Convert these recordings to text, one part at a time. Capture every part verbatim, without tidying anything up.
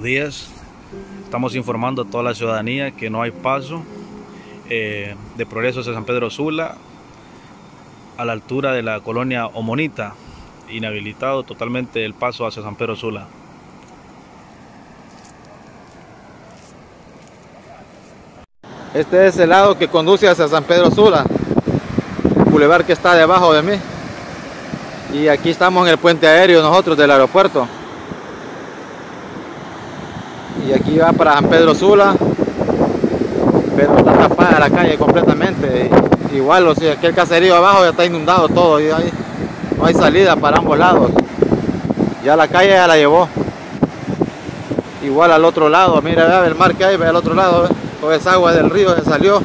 Buenos días. Estamos informando a toda la ciudadanía que no hay paso eh, de progreso hacia San Pedro Sula a la altura de la colonia Omonita. Inhabilitado totalmente el paso hacia San Pedro Sula. Este es el lado que conduce hacia San Pedro Sula, el bulevar que está debajo de mí. Y aquí estamos en el puente aéreo nosotros del aeropuerto. Y aquí va para San Pedro Sula, pero está tapada la calle completamente. Igual, o sea, aquí el caserío abajo ya está inundado todo y ahí no hay salida para ambos lados. Ya la calle ya la llevó. Igual al otro lado, mira, vea el mar que hay, ve al otro lado, ve. Toda esa agua del río se salió.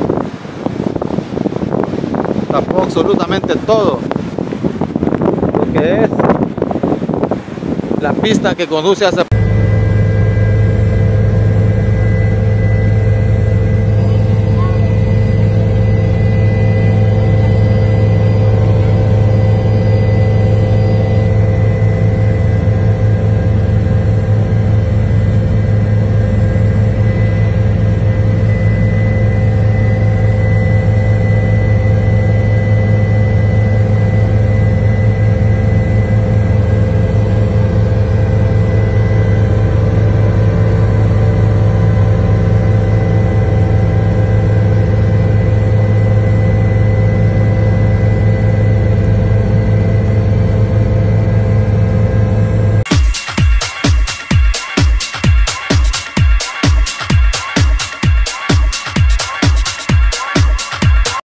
Tapó absolutamente todo lo que es la pista que conduce hacia